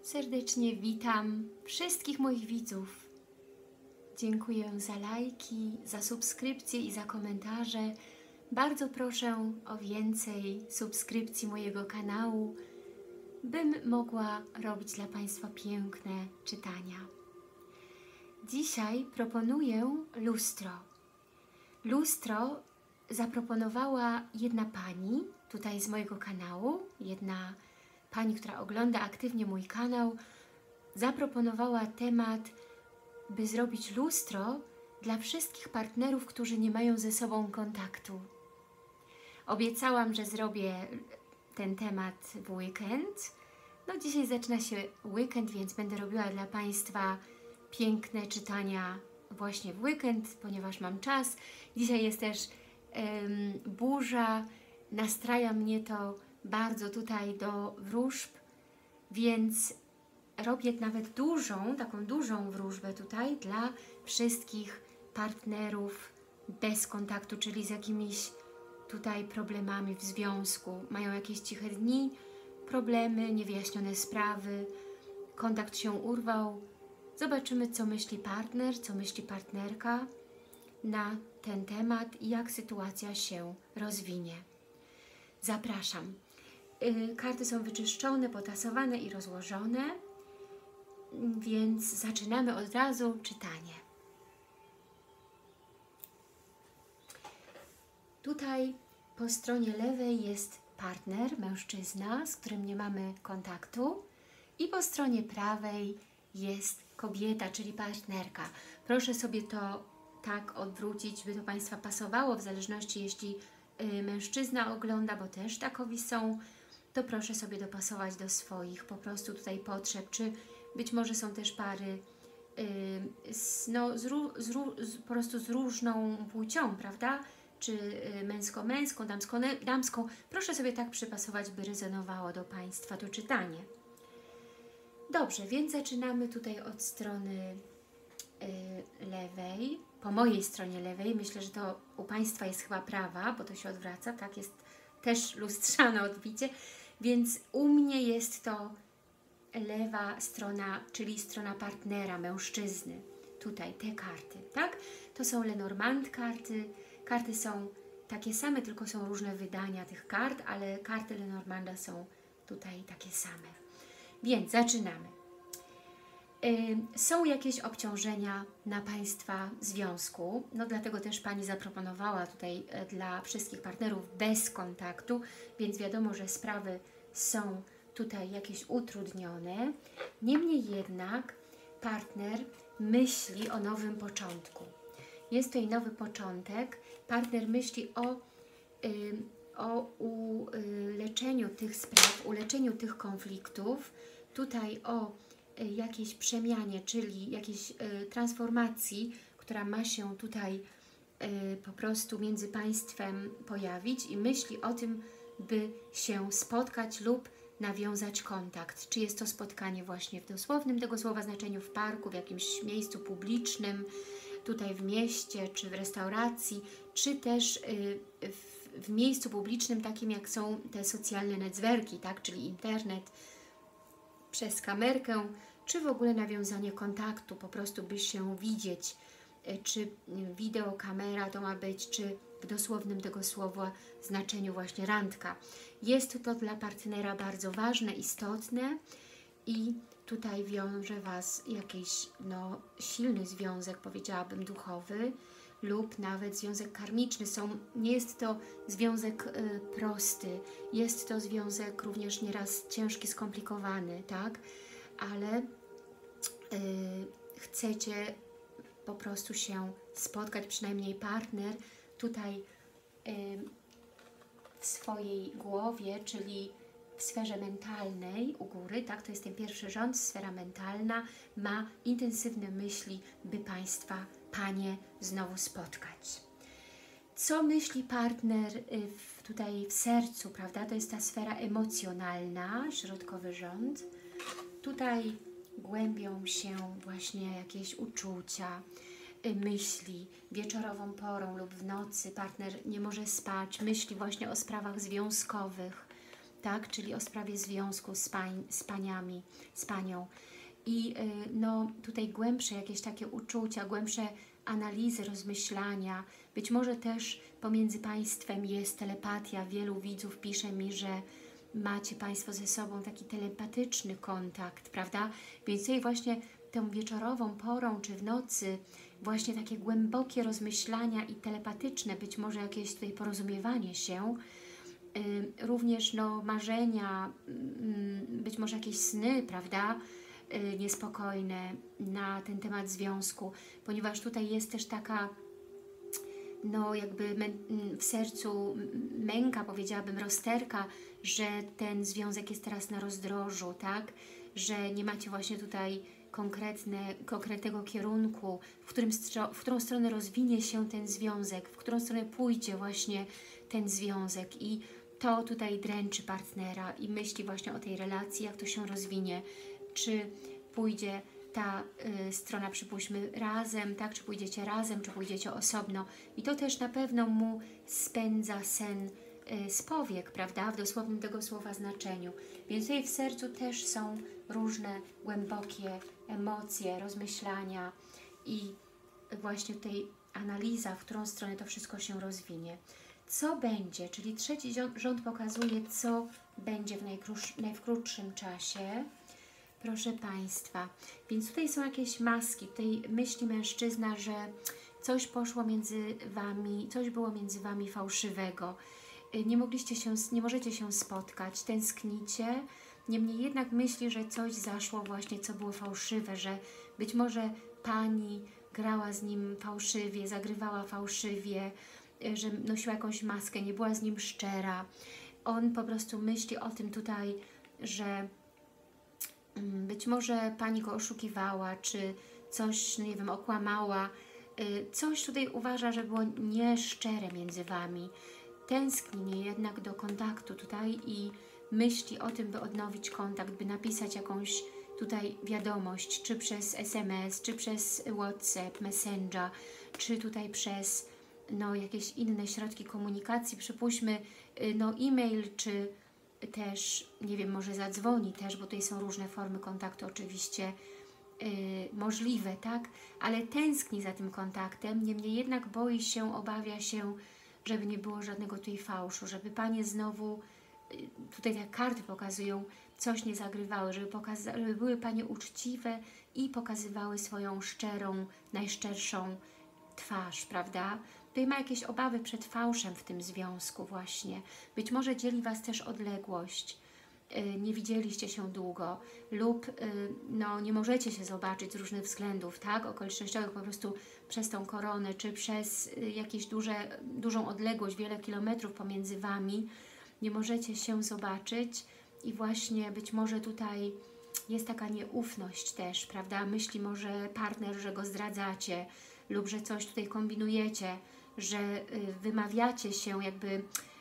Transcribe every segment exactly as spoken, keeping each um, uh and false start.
Serdecznie witam wszystkich moich widzów. Dziękuję za lajki, za subskrypcje i za komentarze. Bardzo proszę o więcej subskrypcji mojego kanału, bym mogła robić dla Państwa piękne czytania. Dzisiaj proponuję lustro. Lustro zaproponowała jedna pani tutaj z mojego kanału, jedna pani, która ogląda aktywnie mój kanał, zaproponowała temat, by zrobić lustro dla wszystkich partnerów, którzy nie mają ze sobą kontaktu. Obiecałam, że zrobię ten temat w weekend. No dzisiaj zaczyna się weekend, więc będę robiła dla Państwa piękne czytania właśnie w weekend, ponieważ mam czas. Dzisiaj jest też um, burza, nastraja mnie to bardzo tutaj do wróżb, więc robię nawet dużą, taką dużą wróżbę tutaj dla wszystkich partnerów bez kontaktu, czyli z jakimiś tutaj problemami w związku. Mają jakieś ciche dni, problemy, niewyjaśnione sprawy, kontakt się urwał. Zobaczymy, co myśli partner, co myśli partnerka na ten temat i jak sytuacja się rozwinie. Zapraszam. Yy, karty są wyczyszczone, potasowane i rozłożone, więc zaczynamy od razu czytanie. Tutaj po stronie lewej jest partner, mężczyzna, z którym nie mamy kontaktu, i po stronie prawej jest kobieta, czyli partnerka. Proszę sobie to tak odwrócić, by to Państwa pasowało, w zależności jeśli y, mężczyzna ogląda, bo też takowi są, to proszę sobie dopasować do swoich po prostu tutaj potrzeb, czy być może są też pary y, z, no, z, z, z, po prostu z różną płcią, prawda? Czy męsko-męską, damsko-damską. Proszę sobie tak przypasować, by rezonowało do Państwa to czytanie. Dobrze, więc zaczynamy tutaj od strony y, lewej, po mojej stronie lewej. Myślę, że to u Państwa jest chyba prawa, bo to się odwraca, tak, jest też lustrzane odbicie, więc u mnie jest to lewa strona, czyli strona partnera, mężczyzny. Tutaj te karty, tak? To są Lenormand karty. Karty są takie same, tylko są różne wydania tych kart, ale karty Lenormanda są tutaj takie same. Więc zaczynamy. Yy, są jakieś obciążenia na Państwa związku, no dlatego też Pani zaproponowała tutaj yy, dla wszystkich partnerów bez kontaktu, więc wiadomo, że sprawy są tutaj jakieś utrudnione. Niemniej jednak partner myśli o nowym początku. Jest tutaj nowy początek. Partner myśli o, yy, o uleczeniu tych spraw, uleczeniu tych konfliktów, tutaj o y, jakiejś przemianie, czyli jakiejś y, transformacji, która ma się tutaj y, po prostu między Państwem pojawić, i myśli o tym, by się spotkać lub nawiązać kontakt. Czy jest to spotkanie właśnie w dosłownym tego słowa znaczeniu, w parku, w jakimś miejscu publicznym, tutaj w mieście, czy w restauracji, czy też y, w, w miejscu publicznym, takim jak są te socjalne netzwerki, tak, czyli internet, przez kamerkę, czy w ogóle nawiązanie kontaktu, po prostu by się widzieć, czy wideo, kamera to ma być, czy w dosłownym tego słowa znaczeniu właśnie randka. Jest to dla partnera bardzo ważne, istotne i tutaj wiąże Was jakiś no, silny związek, powiedziałabym, duchowy, lub nawet związek karmiczny. Są, nie jest to związek y, prosty, jest to związek również nieraz ciężki, skomplikowany, tak? Ale y, chcecie po prostu się spotkać, przynajmniej partner tutaj y, w swojej głowie, czyli w sferze mentalnej u góry, tak? To jest ten pierwszy rząd, sfera mentalna, ma intensywne myśli, by Państwa, Panie, znowu spotkać. Co myśli partner w, tutaj w sercu, prawda? To jest ta sfera emocjonalna, środkowy rząd. Tutaj głębią się właśnie jakieś uczucia, myśli. Wieczorową porą lub w nocy partner nie może spać, myśli właśnie o sprawach związkowych. tak? Czyli o sprawie związku z, pań, z paniami, z panią. I no, tutaj głębsze jakieś takie uczucia, głębsze analizy, rozmyślania. Być może też pomiędzy Państwem jest telepatia. Wielu widzów pisze mi, że macie Państwo ze sobą taki telepatyczny kontakt, prawda? Więc tutaj właśnie tą wieczorową porą, czy w nocy, właśnie takie głębokie rozmyślania i telepatyczne, być może jakieś tutaj porozumiewanie się, yy, również no, marzenia, yy, być może jakieś sny, prawda? Yy, niespokojne na ten temat związku, ponieważ tutaj jest też taka no jakby w sercu męka, powiedziałabym, rozterka, że ten związek jest teraz na rozdrożu, tak? Że nie macie właśnie tutaj konkretne, konkretnego kierunku, w, którym, w którą stronę rozwinie się ten związek, w którą stronę pójdzie właśnie ten związek i to tutaj dręczy partnera i myśli właśnie o tej relacji, jak to się rozwinie, czy pójdzie ta y, strona, przypuśćmy, razem, tak, czy pójdziecie razem, czy pójdziecie osobno i to też na pewno mu spędza sen y, z powiek, prawda, w dosłownym tego słowa znaczeniu. Więc tutaj w sercu też są różne głębokie emocje, rozmyślania i właśnie tutaj analiza, w którą stronę to wszystko się rozwinie. Co będzie, czyli trzeci rząd pokazuje, co będzie w najkrótszym czasie. Proszę Państwa, więc tutaj są jakieś maski, tutaj myśli mężczyzna, że coś poszło między Wami, coś było między Wami fałszywego. Nie mogliście się, nie możecie się spotkać, tęsknicie, niemniej jednak myśli, że coś zaszło właśnie, co było fałszywe, że być może Pani grała z nim fałszywie, zagrywała fałszywie, że nosiła jakąś maskę, nie była z nim szczera. On po prostu myśli o tym tutaj, że być może Pani go oszukiwała, czy coś, no nie wiem, okłamała. Coś tutaj uważa, że było nieszczere między Wami. Tęskni jednak do kontaktu tutaj i myśli o tym, by odnowić kontakt, by napisać jakąś tutaj wiadomość, czy przez es em es, czy przez WhatsApp, Messenger, czy tutaj przez no, jakieś inne środki komunikacji, przypuśćmy no, e-mail, czy też, nie wiem, może zadzwoni też, bo tutaj są różne formy kontaktu oczywiście yy, możliwe, tak? Ale tęskni za tym kontaktem, niemniej jednak boi się, obawia się, żeby nie było żadnego tutaj fałszu, żeby Panie znowu, yy, tutaj te karty pokazują, coś nie zagrywały, żeby, żeby były Panie uczciwe i pokazywały swoją szczerą, najszczerszą twarz, prawda? Tutaj ma jakieś obawy przed fałszem w tym związku właśnie. Być może dzieli Was też odległość, yy, nie widzieliście się długo lub yy, no, nie możecie się zobaczyć z różnych względów, tak? Okolicznościowych, po prostu przez tą koronę, czy przez yy, jakieś duże, dużą odległość, wiele kilometrów pomiędzy Wami, nie możecie się zobaczyć i właśnie być może tutaj jest taka nieufność też, prawda? Myśli może partner, że go zdradzacie lub że coś tutaj kombinujecie, że wymawiacie się, jakby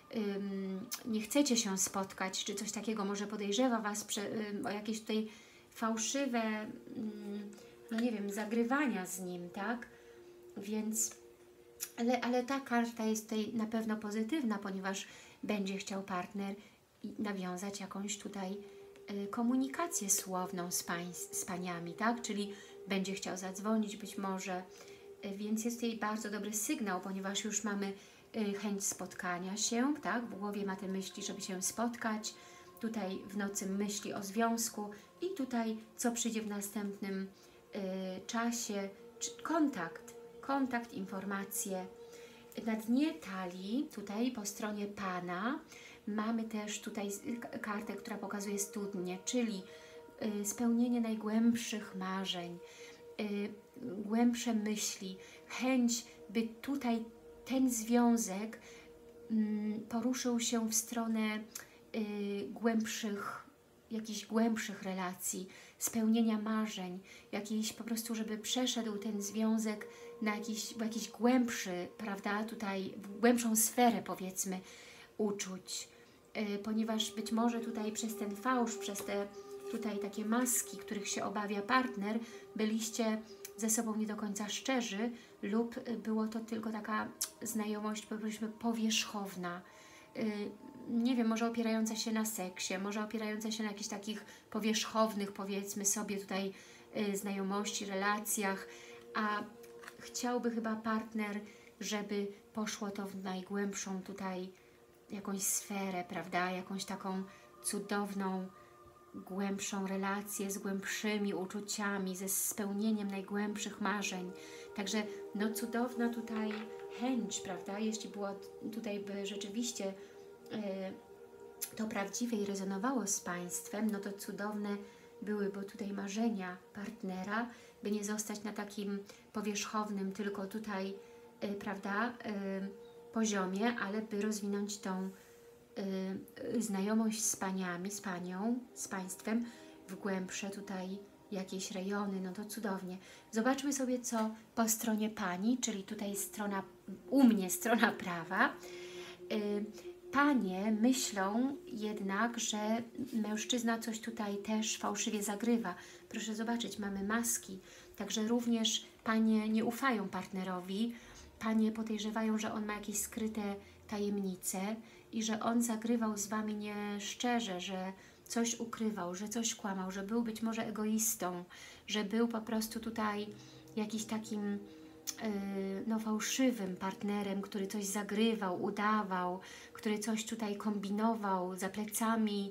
nie chcecie się spotkać, czy coś takiego, może podejrzewa Was o jakieś tutaj fałszywe, no nie wiem, zagrywania z nim, tak? Więc, ale, ale ta karta jest tutaj na pewno pozytywna, ponieważ będzie chciał partner nawiązać jakąś tutaj komunikację słowną z, pań, z Paniami, tak? Czyli będzie chciał zadzwonić być może, więc jest tutaj bardzo dobry sygnał, ponieważ już mamy chęć spotkania się, tak? W głowie ma te myśli, żeby się spotkać, tutaj w nocy myśli o związku i tutaj co przyjdzie w następnym y, czasie, czy kontakt, kontakt, informacje. Na dnie talii, tutaj po stronie Pana, mamy też tutaj kartę, która pokazuje studnię, czyli y, spełnienie najgłębszych marzeń, y, głębsze myśli, chęć, by tutaj ten związek mm, poruszył się w stronę y, głębszych, jakichś głębszych relacji, spełnienia marzeń, jakiś po prostu, żeby przeszedł ten związek na jakiś, jakiś głębszy, prawda, tutaj w głębszą sferę, powiedzmy, uczuć, y, ponieważ być może tutaj przez ten fałsz, przez te tutaj takie maski, których się obawia partner, byliście ze sobą nie do końca szczerzy lub było to tylko taka znajomość, powiedzmy, powierzchowna, nie wiem, może opierająca się na seksie, może opierająca się na jakichś takich powierzchownych, powiedzmy sobie tutaj, znajomości, relacjach, a chciałby chyba partner, żeby poszło to w najgłębszą tutaj jakąś sferę, prawda, jakąś taką cudowną, głębszą relację z głębszymi uczuciami, ze spełnieniem najgłębszych marzeń. Także no cudowna tutaj chęć, prawda, jeśli było tutaj by rzeczywiście yy, to prawdziwie i rezonowało z Państwem, no to cudowne były, bo tutaj marzenia partnera, by nie zostać na takim powierzchownym tylko tutaj, yy, prawda, yy, poziomie, ale by rozwinąć tą yy, znajomość z paniami, z panią, z Państwem w głębsze tutaj jakieś rejony, no to cudownie. Zobaczmy sobie, co po stronie pani, czyli tutaj strona, u mnie strona prawa. Yy, Panie myślą jednak, że mężczyzna coś tutaj też fałszywie zagrywa. Proszę zobaczyć, mamy maski, także również panie nie ufają partnerowi, panie podejrzewają, że on ma jakieś skryte tajemnice i że on zagrywał z Wami nieszczerze, że coś ukrywał, że coś kłamał, że był być może egoistą, że był po prostu tutaj jakiś takim no, fałszywym partnerem, który coś zagrywał, udawał, który coś tutaj kombinował za plecami,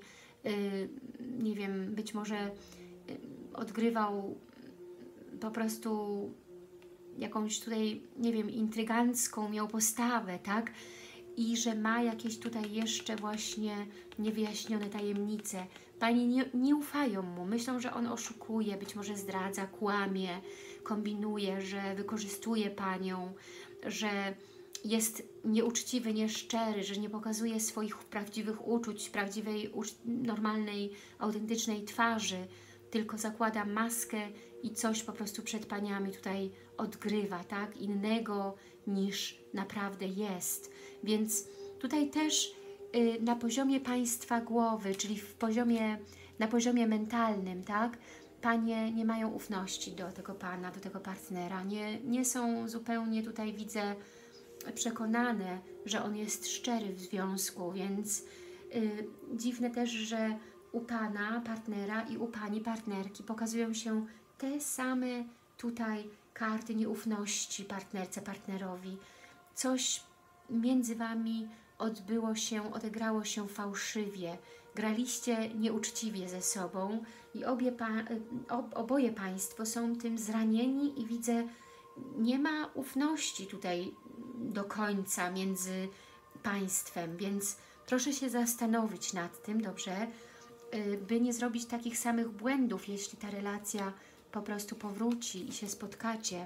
nie wiem, być może odgrywał po prostu jakąś tutaj, nie wiem, intrygancką miał postawę, tak? I że ma jakieś tutaj jeszcze właśnie niewyjaśnione tajemnice. Panie nie, nie ufają mu, myślą, że on oszukuje, być może zdradza, kłamie, kombinuje, że wykorzystuje Panią, że jest nieuczciwy, nieszczery, że nie pokazuje swoich prawdziwych uczuć, prawdziwej, normalnej, autentycznej twarzy, tylko zakłada maskę i coś po prostu przed Paniami tutaj odgrywa, tak? Innego niż naprawdę jest. Więc tutaj też y, na poziomie Państwa głowy, czyli w poziomie, na poziomie mentalnym, tak? Panie nie mają ufności do tego Pana, do tego partnera, nie, nie są zupełnie tutaj, widzę, przekonane, że on jest szczery w związku, więc y, dziwne też, że u Pana partnera i u Pani partnerki pokazują się te same tutaj karty nieufności partnerce, partnerowi. Coś między Wami odbyło się, odegrało się fałszywie, graliście nieuczciwie ze sobą i obie pa, ob, oboje Państwo są tym zranieni i widzę, nie ma ufności tutaj do końca między Państwem, więc proszę się zastanowić nad tym, dobrze, by nie zrobić takich samych błędów, jeśli ta relacja po prostu powróci i się spotkacie.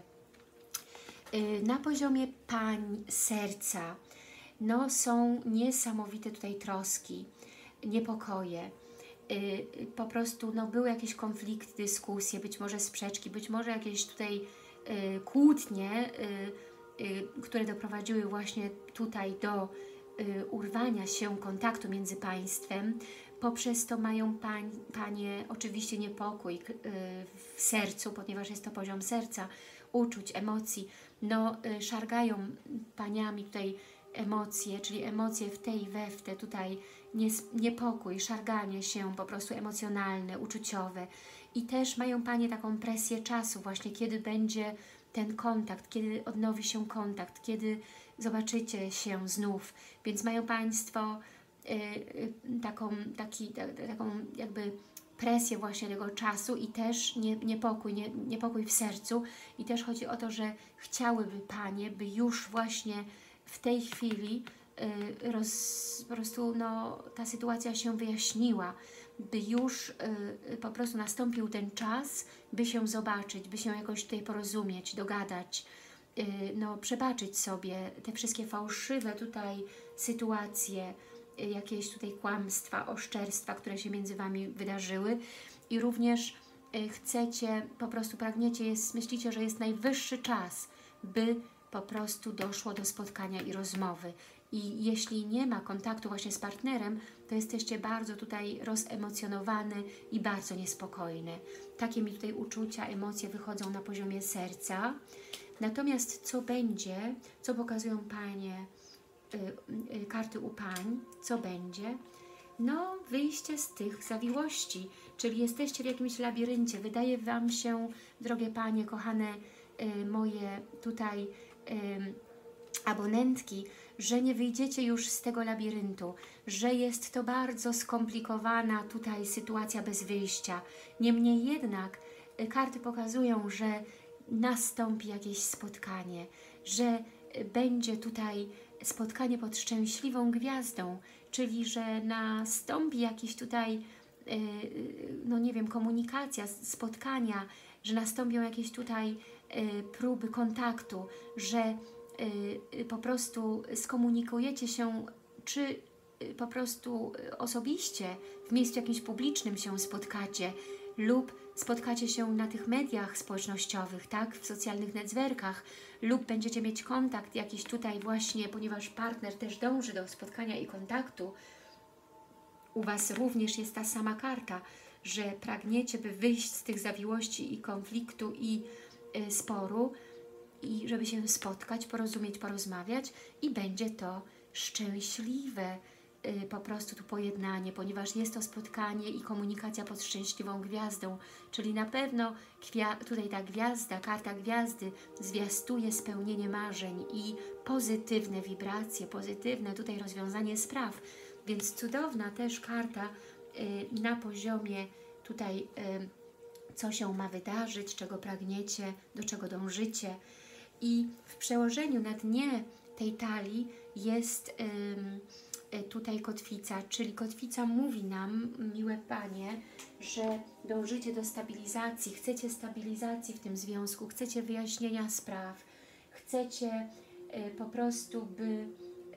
Na poziomie pań serca no, są niesamowite tutaj troski, niepokoje. Po prostu no, były jakieś konflikty, dyskusje, być może sprzeczki, być może jakieś tutaj kłótnie, które doprowadziły właśnie tutaj do urwania się kontaktu między Państwem. Poprzez to mają pań, Panie oczywiście niepokój w sercu, ponieważ jest to poziom serca, uczuć, emocji. No, szargają Paniami tutaj emocje, czyli emocje w tej, we w te, tutaj niepokój, szarganie się po prostu emocjonalne, uczuciowe. I też mają Panie taką presję czasu właśnie, kiedy będzie ten kontakt, kiedy odnowi się kontakt, kiedy zobaczycie się znów. Więc mają Państwo y, taką, taki, ta, taką jakby presję właśnie tego czasu i też nie, niepokój, nie, niepokój w sercu. I też chodzi o to, że chciałyby Panie, by już właśnie w tej chwili y, roz, po prostu no, ta sytuacja się wyjaśniła, by już y, po prostu nastąpił ten czas, by się zobaczyć, by się jakoś tutaj porozumieć, dogadać, y, no, przebaczyć sobie te wszystkie fałszywe tutaj sytuacje, y, jakieś tutaj kłamstwa, oszczerstwa, które się między Wami wydarzyły i również y, chcecie, po prostu pragniecie, jest, myślicie, że jest najwyższy czas, by po prostu doszło do spotkania i rozmowy. I jeśli nie ma kontaktu właśnie z partnerem, to jesteście bardzo tutaj rozemocjonowany i bardzo niespokojny. Takie mi tutaj uczucia, emocje wychodzą na poziomie serca. Natomiast co będzie, co pokazują Panie y, y, karty u pań, co będzie? No, wyjście z tych zawiłości, czyli jesteście w jakimś labiryncie. Wydaje Wam się, drogie panie, kochane y, moje tutaj y, abonentki, że nie wyjdziecie już z tego labiryntu, że jest to bardzo skomplikowana tutaj sytuacja bez wyjścia. Niemniej jednak y, karty pokazują, że nastąpi jakieś spotkanie, że y, będzie tutaj spotkanie pod szczęśliwą gwiazdą, czyli że nastąpi jakieś tutaj, y, no nie wiem, komunikacja, spotkania, że nastąpią jakieś tutaj y, próby kontaktu, że y, po prostu skomunikujecie się, czy y, po prostu osobiście w miejscu jakimś publicznym się spotkacie lub spotkacie się na tych mediach społecznościowych, tak, w socjalnych networkach, lub będziecie mieć kontakt jakiś tutaj właśnie, ponieważ partner też dąży do spotkania i kontaktu. U Was również jest ta sama karta, że pragniecie, by wyjść z tych zawiłości i konfliktu i y, sporu, i żeby się spotkać, porozumieć, porozmawiać i będzie to szczęśliwe y, po prostu tu pojednanie, ponieważ jest to spotkanie i komunikacja pod szczęśliwą gwiazdą, czyli na pewno tutaj ta gwiazda, karta gwiazdy zwiastuje spełnienie marzeń i pozytywne wibracje, pozytywne tutaj rozwiązanie spraw, więc cudowna też karta y, na poziomie tutaj y, co się ma wydarzyć, czego pragniecie, do czego dążycie. I w przełożeniu na dnie tej talii jest ym, tutaj kotwica, czyli kotwica mówi nam, miłe panie, że dążycie do stabilizacji, chcecie stabilizacji w tym związku, chcecie wyjaśnienia spraw, chcecie y, po prostu, by y,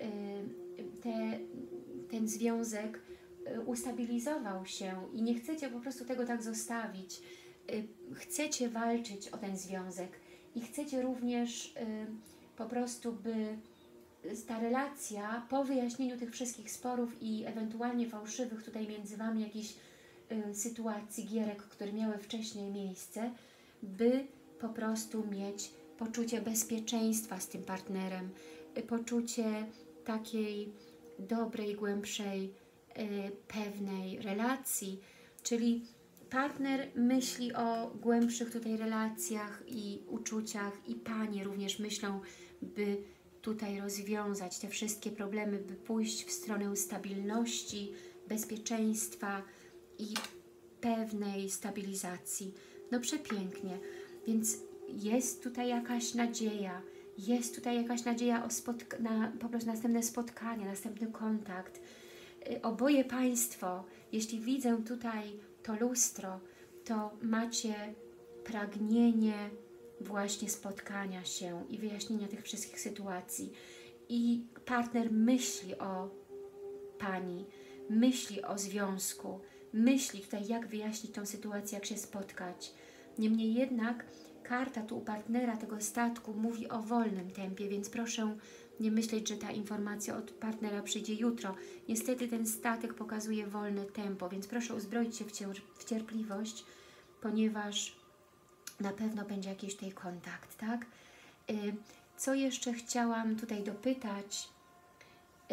te, ten związek y, ustabilizował się i nie chcecie po prostu tego tak zostawić. Y, chcecie walczyć o ten związek. I chcecie również y, po prostu, by ta relacja po wyjaśnieniu tych wszystkich sporów i ewentualnie fałszywych tutaj między Wami jakichś y, sytuacji, gierek, które miały wcześniej miejsce, by po prostu mieć poczucie bezpieczeństwa z tym partnerem, y, poczucie takiej dobrej, głębszej, y, pewnej relacji, czyli partner myśli o głębszych tutaj relacjach i uczuciach i panie również myślą, by tutaj rozwiązać te wszystkie problemy, by pójść w stronę stabilności, bezpieczeństwa i pewnej stabilizacji. No przepięknie, więc jest tutaj jakaś nadzieja, jest tutaj jakaś nadzieja o spotka- na po prostu następne spotkanie, następny kontakt. Oboje Państwo, jeśli widzę tutaj to lustro, to macie pragnienie właśnie spotkania się i wyjaśnienia tych wszystkich sytuacji. I partner myśli o Pani, myśli o związku, myśli tutaj, jak wyjaśnić tą sytuację, jak się spotkać. Niemniej jednak karta tu u partnera tego statku mówi o wolnym tempie, więc proszę nie myśleć, że ta informacja od partnera przyjdzie jutro. Niestety ten statek pokazuje wolne tempo, więc proszę uzbroić się w, cier w cierpliwość, ponieważ na pewno będzie jakiś tutaj kontakt, tak? Yy, co jeszcze chciałam tutaj dopytać, yy,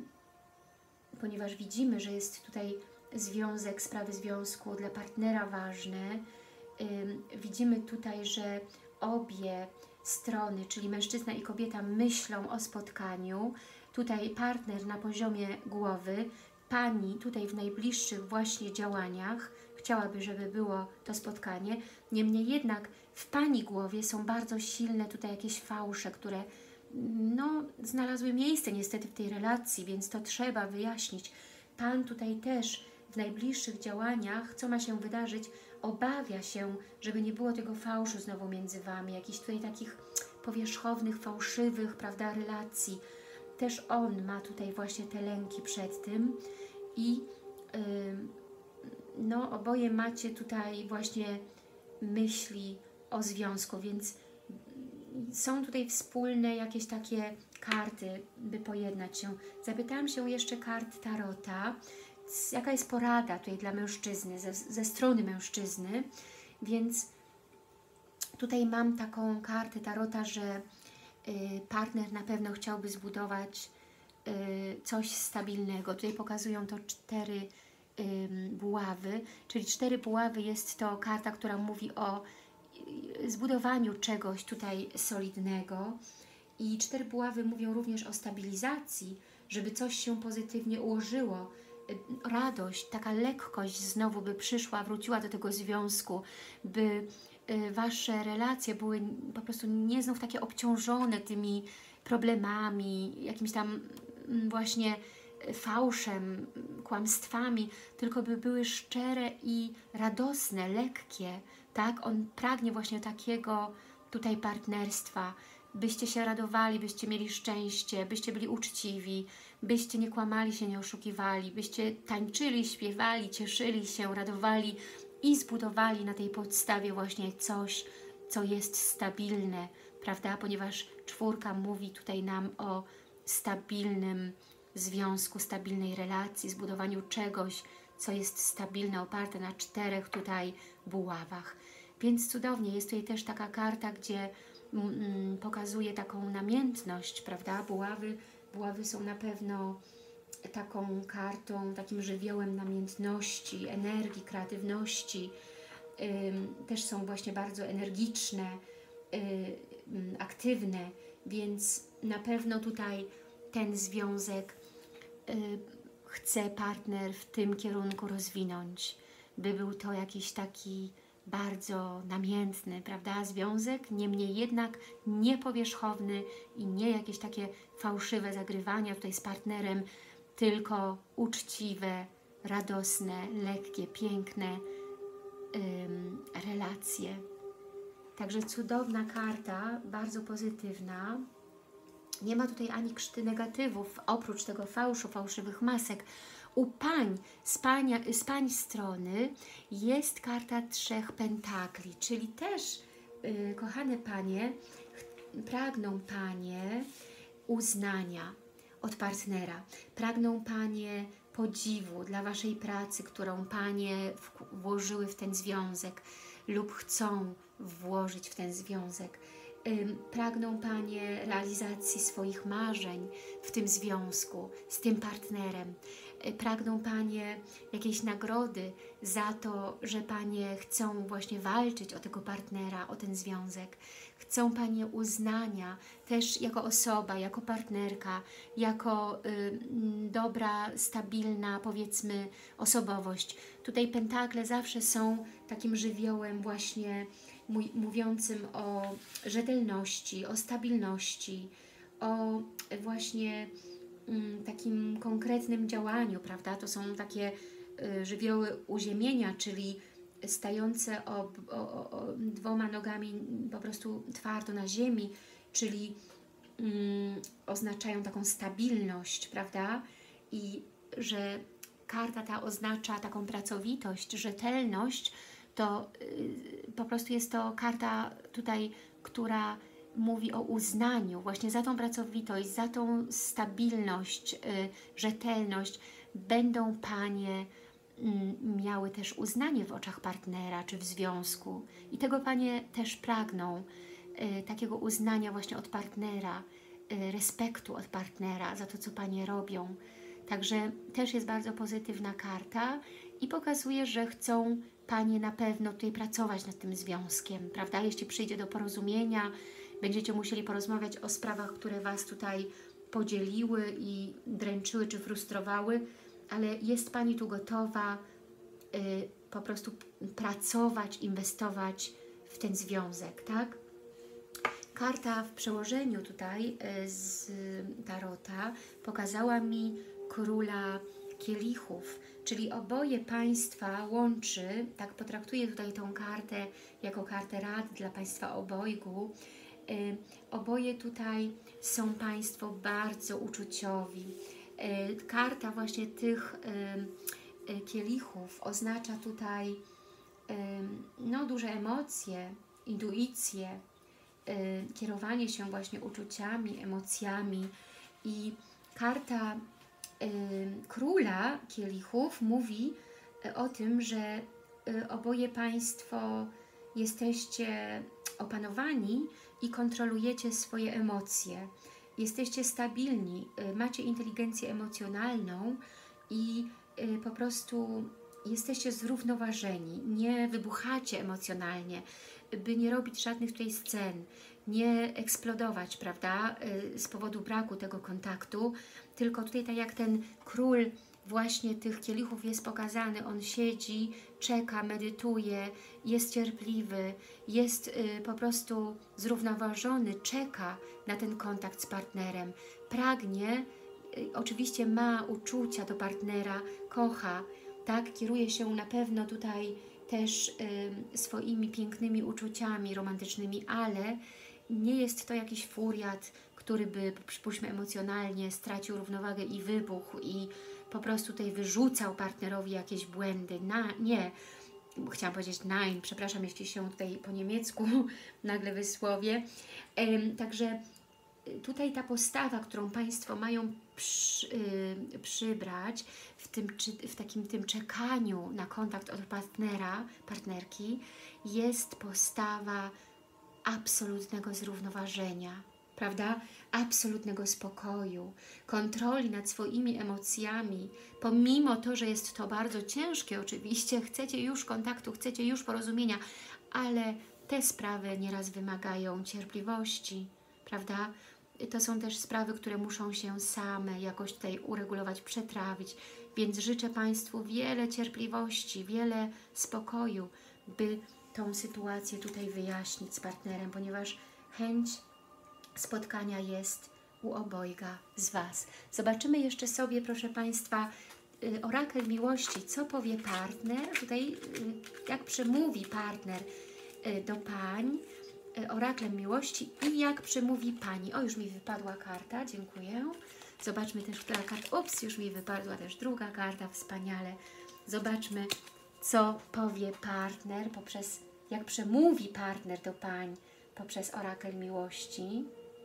ponieważ widzimy, że jest tutaj związek, sprawy związku dla partnera ważne. Yy, widzimy tutaj, że obie strony, czyli mężczyzna i kobieta myślą o spotkaniu. Tutaj partner na poziomie głowy, Pani tutaj w najbliższych właśnie działaniach chciałaby, żeby było to spotkanie. Niemniej jednak w Pani głowie są bardzo silne tutaj jakieś fałsze, które no, znalazły miejsce niestety w tej relacji, więc to trzeba wyjaśnić. Pan tutaj też w najbliższych działaniach, co ma się wydarzyć, obawia się, żeby nie było tego fałszu znowu między Wami, jakichś tutaj takich powierzchownych, fałszywych, prawda, relacji. Też on ma tutaj właśnie te lęki przed tym i yy, no, oboje macie tutaj właśnie myśli o związku, więc są tutaj wspólne jakieś takie karty, by pojednać się. Zapytałam się jeszcze kart Tarota, jaka jest porada tutaj dla mężczyzny, ze, ze strony mężczyzny, więc tutaj mam taką kartę Tarota, że y, partner na pewno chciałby zbudować coś stabilnego. Tutaj pokazują to cztery buławy, czyli cztery buławy jest to karta, która mówi o zbudowaniu czegoś tutaj solidnego i cztery buławy mówią również o stabilizacji, żeby coś się pozytywnie ułożyło, radość, taka lekkość znowu by przyszła, wróciła do tego związku, by Wasze relacje były po prostu nie znów takie obciążone tymi problemami, jakimś tam właśnie fałszem, kłamstwami, tylko by były szczere i radosne, lekkie, tak? On pragnie właśnie takiego tutaj partnerstwa, byście się radowali, byście mieli szczęście, byście byli uczciwi, byście nie kłamali się, nie oszukiwali, byście tańczyli, śpiewali, cieszyli się, radowali i zbudowali na tej podstawie właśnie coś, co jest stabilne, prawda? Ponieważ czwórka mówi tutaj nam o stabilnym związku, stabilnej relacji, zbudowaniu czegoś, co jest stabilne, oparte na czterech tutaj buławach. Więc cudownie, jest tutaj też taka karta, gdzie mm, pokazuje taką namiętność, prawda? Buławy, buławy są na pewno taką kartą, takim żywiołem namiętności, energii, kreatywności. Ym, też są właśnie bardzo energiczne, yy, aktywne, więc na pewno tutaj ten związek yy, chce partner w tym kierunku rozwinąć, by był to jakiś taki bardzo namiętny, prawda, związek, niemniej jednak niepowierzchowny i nie jakieś takie fałszywe zagrywania tutaj z partnerem, tylko uczciwe, radosne, lekkie, piękne ym, relacje. Także cudowna karta, bardzo pozytywna. Nie ma tutaj ani krzty negatywów, oprócz tego fałszu, fałszywych masek. U pań, z, pania, z pań strony jest karta trzech pentakli, czyli też, yy, kochane panie, pragną panie uznania od partnera. Pragną panie podziwu dla waszej pracy, którą panie włożyły w ten związek lub chcą włożyć w ten związek. Pragną panie realizacji swoich marzeń w tym związku, z tym partnerem. Pragną panie jakiejś nagrody za to, że panie chcą właśnie walczyć o tego partnera, o ten związek. Chcą panie uznania też jako osoba, jako partnerka, jako y, dobra, stabilna, powiedzmy, osobowość. Tutaj pentakle zawsze są takim żywiołem właśnie mój, mówiącym o rzetelności, o stabilności, o właśnie y, takim konkretnym działaniu, prawda? To są takie y, żywioły uziemienia, czyli stające o, o, o dwoma nogami po prostu twardo na ziemi, czyli mm, oznaczają taką stabilność, prawda? I że karta ta oznacza taką pracowitość, rzetelność, to y, po prostu jest to karta tutaj, która mówi o uznaniu właśnie za tą pracowitość, za tą stabilność, y, rzetelność. Będą panie miały też uznanie w oczach partnera czy w związku i tego panie też pragną, y, takiego uznania właśnie od partnera, y, respektu od partnera za to, co panie robią. Także też jest bardzo pozytywna karta i pokazuje, że chcą panie na pewno tutaj pracować nad tym związkiem, prawda? Jeśli przyjdzie do porozumienia, będziecie musieli porozmawiać o sprawach, które was tutaj podzieliły i dręczyły czy frustrowały, ale jest pani tu gotowa y, po prostu pracować, inwestować w ten związek, tak? Karta w przełożeniu tutaj y, z tarota pokazała mi króla kielichów, czyli oboje państwa łączy, tak potraktuję tutaj tą kartę jako kartę rad dla państwa obojgu. Y, oboje tutaj są państwo bardzo uczuciowi. Karta właśnie tych y, y, kielichów oznacza tutaj y, no, duże emocje, intuicję, y, kierowanie się właśnie uczuciami, emocjami i karta y, króla kielichów mówi o tym, że y, oboje państwo jesteście opanowani i kontrolujecie swoje emocje. jesteście stabilni, macie inteligencję emocjonalną i po prostu jesteście zrównoważeni, nie wybuchacie emocjonalnie, by nie robić żadnych tutaj scen, nie eksplodować, prawda, z powodu braku tego kontaktu, tylko tutaj tak jak ten król właśnie tych kielichów jest pokazany, on siedzi, czeka, medytuje, jest cierpliwy, jest y, po prostu zrównoważony, czeka na ten kontakt z partnerem, pragnie, y, oczywiście ma uczucia do partnera, kocha, tak, kieruje się na pewno tutaj też y, swoimi pięknymi uczuciami romantycznymi, ale nie jest to jakiś furiat, który by, przypuśćmy, emocjonalnie stracił równowagę i wybuchł i po prostu tutaj wyrzucał partnerowi jakieś błędy. Na, nie, chciałam powiedzieć nein, przepraszam, jeśli się tutaj po niemiecku nagle wysłowię. Ym, także tutaj ta postawa, którą Państwo mają przy, yy, przybrać w, tym, czy, w takim tym czekaniu na kontakt od partnera, partnerki, jest postawa absolutnego zrównoważenia, prawda? Absolutnego spokoju, kontroli nad swoimi emocjami, pomimo to, że jest to bardzo ciężkie oczywiście, chcecie już kontaktu, chcecie już porozumienia, ale te sprawy nieraz wymagają cierpliwości, prawda? To są też sprawy, które muszą się same jakoś tutaj uregulować, przetrawić, więc życzę Państwu wiele cierpliwości, wiele spokoju, by tą sytuację tutaj wyjaśnić z partnerem, ponieważ chęć spotkania jest u obojga z Was. Zobaczymy jeszcze sobie, proszę Państwa, orakel miłości, co powie partner, tutaj jak przemówi partner do pań, oraklem miłości i jak przemówi Pani. O, już mi wypadła karta, dziękuję. Zobaczmy też, która karta, ups, już mi wypadła też druga karta, wspaniale. Zobaczmy, co powie partner poprzez, jak przemówi partner do pań poprzez orakel miłości.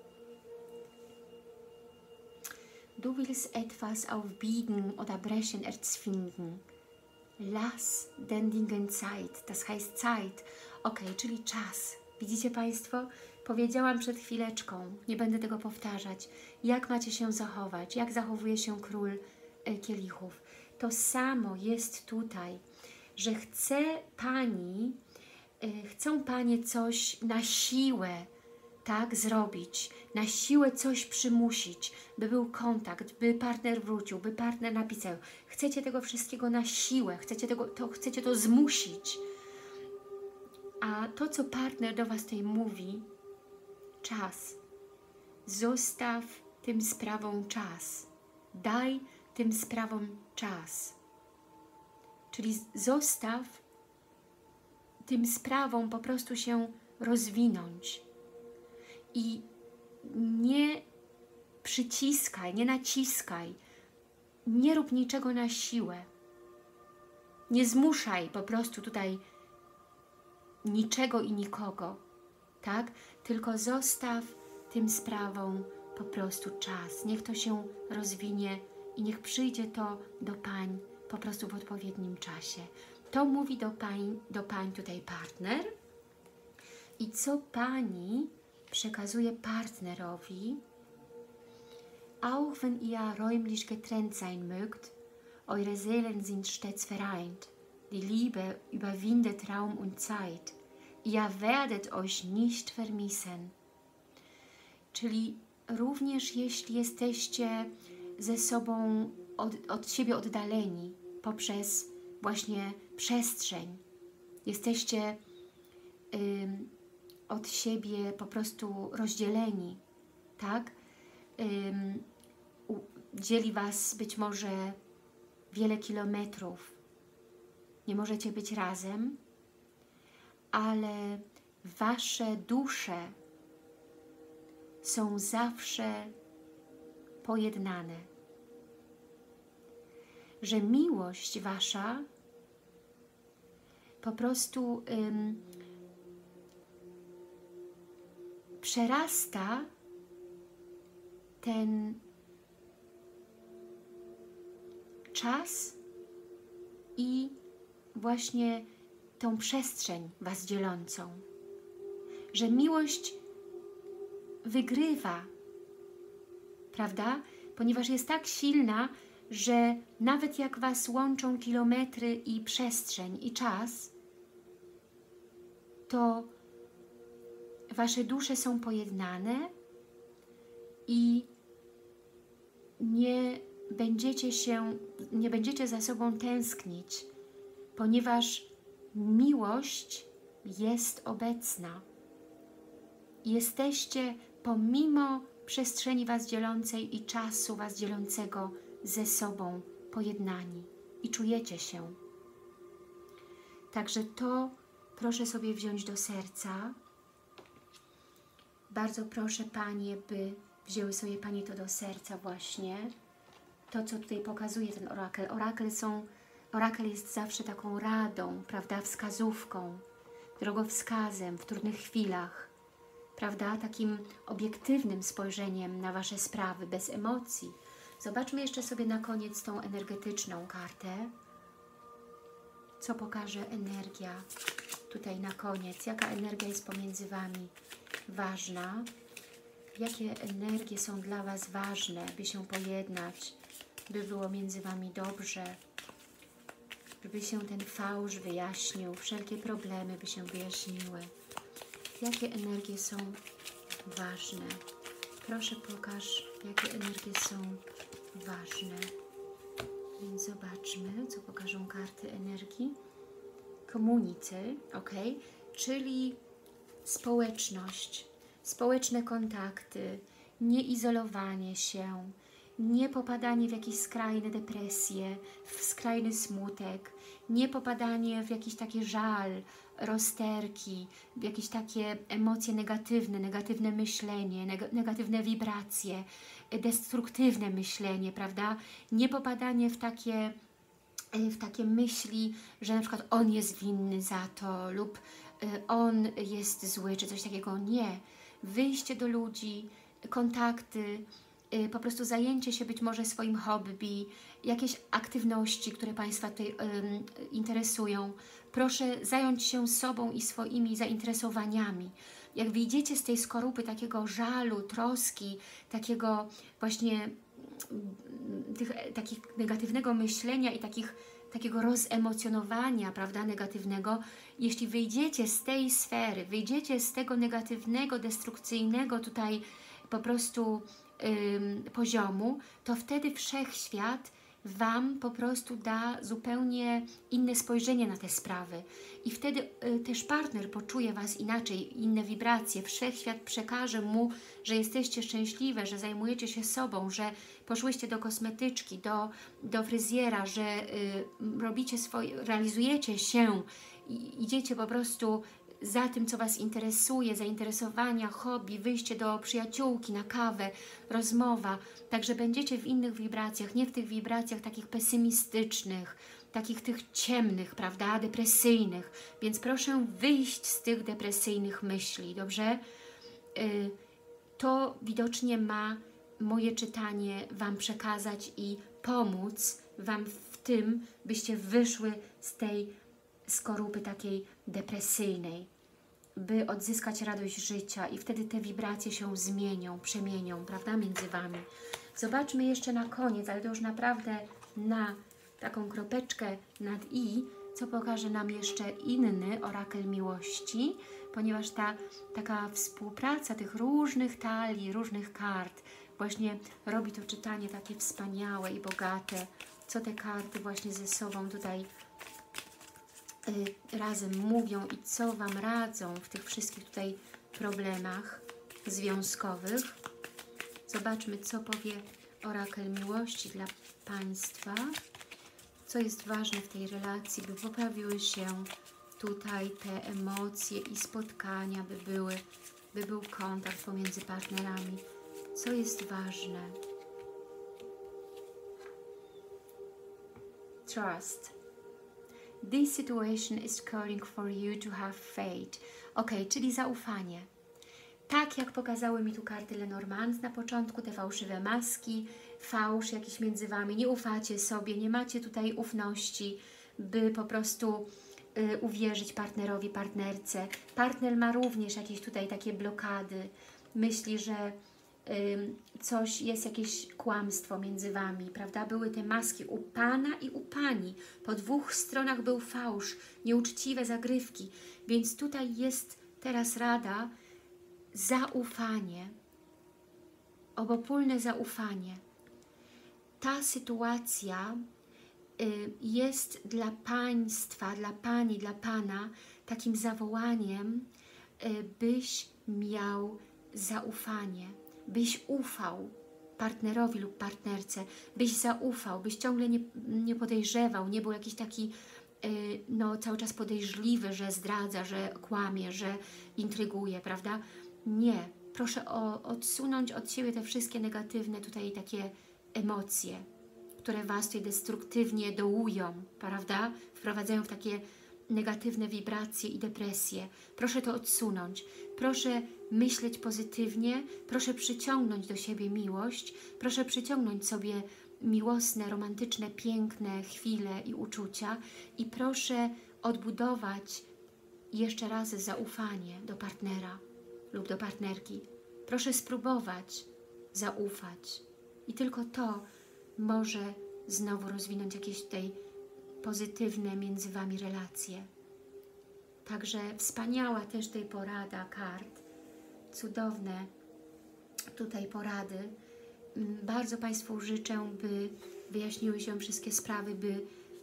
Du willst etwas aufbiegen oder brechen erzwingen. Lass den Dingen Zeit, das heißt Zeit. Ok, czyli czas. Widzicie Państwo? Powiedziałam przed chwileczką, nie będę tego powtarzać, jak macie się zachować, jak zachowuje się król kielichów. To samo jest tutaj, że chce Pani, chcą Panie coś na siłę, tak, zrobić, na siłę coś przymusić, by był kontakt, by partner wrócił, by partner napisał. Chcecie tego wszystkiego na siłę, chcecie, tego, to, chcecie to zmusić. A to, co partner do Was tutaj mówi, czas. Zostaw tym sprawom czas. Daj tym sprawom czas. Czyli zostaw tym sprawom po prostu się rozwinąć. I nie przyciskaj, nie naciskaj, nie rób niczego na siłę. Nie zmuszaj po prostu tutaj niczego i nikogo, tak? Tylko zostaw tym sprawom po prostu czas. Niech to się rozwinie i niech przyjdzie to do pań po prostu w odpowiednim czasie. To mówi do pań, do pań tutaj partner. I co Pani przekazuje partnerowi? Auch wenn ihr räumlich getrennt sein mögt, eure Seelen sind stets vereint. Die Liebe überwindet Raum und Zeit. Ihr werdet euch nicht vermissen. Czyli również jeśli jesteście ze sobą od, od siebie oddaleni poprzez właśnie przestrzeń, jesteście ym, od siebie po prostu rozdzieleni, tak? Ym, u, dzieli Was być może wiele kilometrów, nie możecie być razem, ale Wasze dusze są zawsze pojednane. Że miłość Wasza po prostu ym, przerasta ten czas i właśnie tą przestrzeń Was dzielącą. Że miłość wygrywa prawda? Ponieważ jest tak silna, że nawet jak Was łączą kilometry i przestrzeń i czas, to Wasze dusze są pojednane i nie będziecie się, nie będziecie za sobą tęsknić, ponieważ miłość jest obecna. Jesteście pomimo przestrzeni Was dzielącej i czasu Was dzielącego ze sobą pojednani i czujecie się. Także to proszę sobie wziąć do serca. Bardzo proszę Panie, by wzięły sobie Panie to do serca właśnie. To, co tutaj pokazuje ten orakel. Orakel, są, orakel jest zawsze taką radą, prawda, wskazówką, drogowskazem w trudnych chwilach, prawda, takim obiektywnym spojrzeniem na Wasze sprawy, bez emocji. Zobaczmy jeszcze sobie na koniec tą energetyczną kartę. Co pokaże energia tutaj na koniec? Jaka energia jest pomiędzy Wami ważna? Jakie energie są dla Was ważne, by się pojednać, by było między Wami dobrze, żeby się ten fałsz wyjaśnił, wszelkie problemy by się wyjaśniły. Jakie energie są ważne? Proszę pokaż, jakie energie są ważne. Więc zobaczmy, co pokażą karty energii. Community, ok, czyli społeczność, społeczne kontakty, nieizolowanie się, nie popadanie w jakieś skrajne depresje, w skrajny smutek, nie popadanie w jakiś taki żal, rozterki, w jakieś takie emocje negatywne, negatywne myślenie, neg negatywne wibracje, destruktywne myślenie, prawda? Nie popadanie w takie, w takie myśli, że na przykład on jest winny za to lub on jest zły, czy coś takiego. Nie. Wyjście do ludzi, kontakty, po prostu zajęcie się być może swoim hobby, jakieś aktywności, które Państwa tutaj um, interesują. Proszę zająć się sobą i swoimi zainteresowaniami. Jak wyjdziecie z tej skorupy takiego żalu, troski, takiego właśnie tych, takich negatywnego myślenia i takich, takiego rozemocjonowania, prawda, negatywnego, jeśli wyjdziecie z tej sfery, wyjdziecie z tego negatywnego, destrukcyjnego tutaj po prostu ym, poziomu, to wtedy Wszechświat Wam po prostu da zupełnie inne spojrzenie na te sprawy. I wtedy y, też partner poczuje Was inaczej, inne wibracje. Wszechświat przekaże mu, że jesteście szczęśliwe, że zajmujecie się sobą, że poszłyście do kosmetyczki, do, do fryzjera, że y, robicie swoje, realizujecie się, i, idziecie po prostu za tym, co Was interesuje, zainteresowania, hobby, wyjście do przyjaciółki na kawę, rozmowa. Także będziecie w innych wibracjach, nie w tych wibracjach takich pesymistycznych, takich tych ciemnych, prawda, depresyjnych. Więc proszę wyjść z tych depresyjnych myśli, dobrze? Yy, to widocznie ma moje czytanie Wam przekazać i pomóc Wam w tym, byście wyszły z tej skorupy takiej depresyjnej, by odzyskać radość życia i wtedy te wibracje się zmienią, przemienią, prawda, między Wami. Zobaczmy jeszcze na koniec, ale to już naprawdę na taką kropeczkę nad i, co pokaże nam jeszcze inny orakel miłości, ponieważ ta taka współpraca tych różnych talii, różnych kart właśnie robi to czytanie takie wspaniałe i bogate, co te karty właśnie ze sobą tutaj razem mówią i co Wam radzą w tych wszystkich tutaj problemach związkowych. Zobaczmy, co powie orakel miłości dla Państwa, co jest ważne w tej relacji, by poprawiły się tutaj te emocje i spotkania, by, były, by był kontakt pomiędzy partnerami. Co jest ważne? Trust. This situation is calling for you to have faith. Ok, czyli zaufanie. Tak jak pokazały mi tu karty Lenormand na początku, te fałszywe maski, fałsz jakiś między Wami, nie ufacie sobie, nie macie tutaj ufności, by po prostu y, uwierzyć partnerowi, partnerce. Partner ma również jakieś tutaj takie blokady, myśli, że ym, coś, jest jakieś kłamstwo między Wami, prawda? Były te maski u Pana i u Pani. Po dwóch stronach był fałsz, nieuczciwe zagrywki. Więc tutaj jest teraz rada, zaufanie, obopólne zaufanie. Ta sytuacja y, jest dla Państwa, dla Pani, dla Pana takim zawołaniem, y, byś miał zaufanie, byś ufał partnerowi lub partnerce, byś zaufał, byś ciągle nie, nie podejrzewał, nie był jakiś taki y, no, cały czas podejrzliwy, że zdradza, że kłamie, że intryguje, prawda? Nie. Proszę o, odsunąć od siebie te wszystkie negatywne tutaj takie emocje, które Was tutaj destruktywnie dołują, prawda? Wprowadzają w takie negatywne wibracje i depresje. Proszę to odsunąć. Proszę myśleć pozytywnie, proszę przyciągnąć do siebie miłość, proszę przyciągnąć sobie miłosne, romantyczne, piękne chwile i uczucia i proszę odbudować jeszcze raz zaufanie do partnera lub do partnerki. Proszę spróbować zaufać i tylko to może znowu rozwinąć jakieś tutaj pozytywne między Wami relacje. Także wspaniała też tej porada kart, cudowne tutaj porady. Bardzo Państwu życzę, by wyjaśniły się wszystkie sprawy, by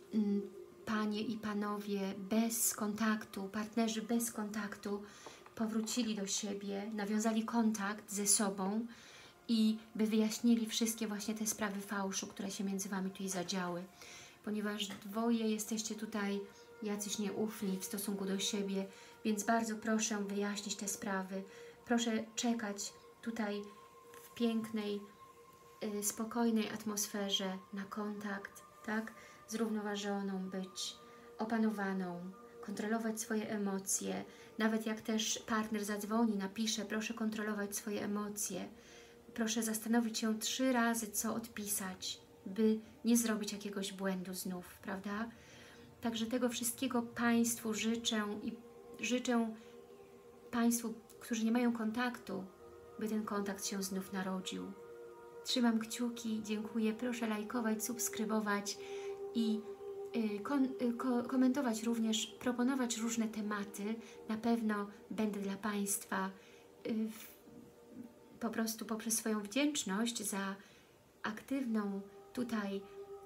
Panie i Panowie bez kontaktu, partnerzy bez kontaktu powrócili do siebie, nawiązali kontakt ze sobą i by wyjaśnili wszystkie właśnie te sprawy fałszu, które się między Wami tutaj zadziały. Ponieważ dwoje jesteście tutaj jacyś nieufni w stosunku do siebie, więc bardzo proszę wyjaśnić te sprawy. Proszę czekać tutaj w pięknej, yy, spokojnej atmosferze na kontakt, tak? Zrównoważoną być, opanowaną, kontrolować swoje emocje. Nawet jak też partner zadzwoni, napisze, proszę kontrolować swoje emocje. Proszę zastanowić się trzy razy, co odpisać, by nie zrobić jakiegoś błędu znów, prawda? Także tego wszystkiego Państwu życzę i życzę Państwu, którzy nie mają kontaktu, by ten kontakt się znów narodził. Trzymam kciuki, dziękuję, proszę lajkować, subskrybować i y, kon, y, ko, komentować również, proponować różne tematy. Na pewno będę dla Państwa y, w, po prostu poprzez swoją wdzięczność za aktywną tutaj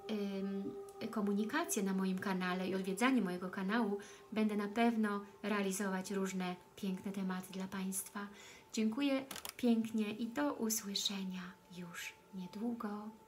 y, komunikację na moim kanale i odwiedzanie mojego kanału, będę na pewno realizować różne piękne tematy dla Państwa. Dziękuję pięknie i do usłyszenia już niedługo.